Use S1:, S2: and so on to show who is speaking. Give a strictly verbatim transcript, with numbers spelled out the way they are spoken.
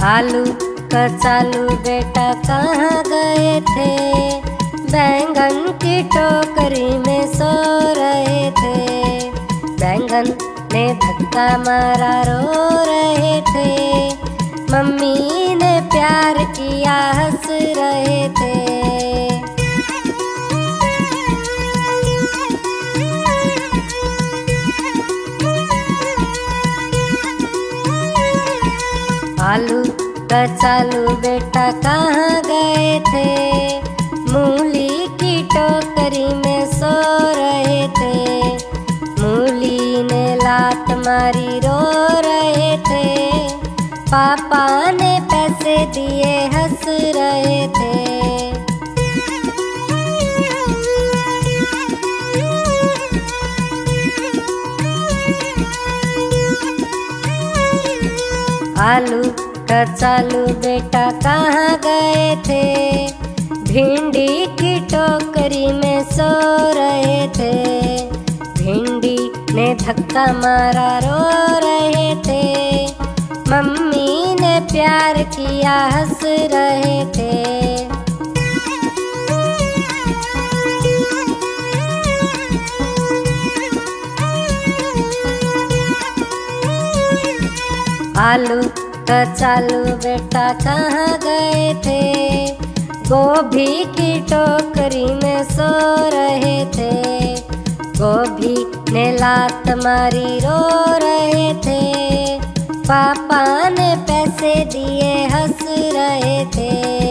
S1: आलू कचालू बेटा कहाँ गए थे, बैंगन की टोकरी में सो रहे थे। बैंगन ने धक्का मारा रो रहे थे, मम्मी ने प्यार किया हंस रहे थे। आलू कचालू बेटा कहाँ गए थे, मूली की टोकरी में सो रहे थे। मूली ने लात मारी रो रहे थे, पापा ने पैसे दिए हंस रहे थे। आलू कचालू बेटा कहाँ गए थे, भिंडी की टोकरी में सो रहे थे। भिंडी ने धक्का मारा रो रहे थे, मम्मी ने प्यार किया हंस रहे थे। आलू कचालू बेटा कहाँ गए थे, गोभी की टोकरी में सो रहे थे। गोभी ने लात मारी रो रहे थे, पापा ने पैसे दिए हंस रहे थे।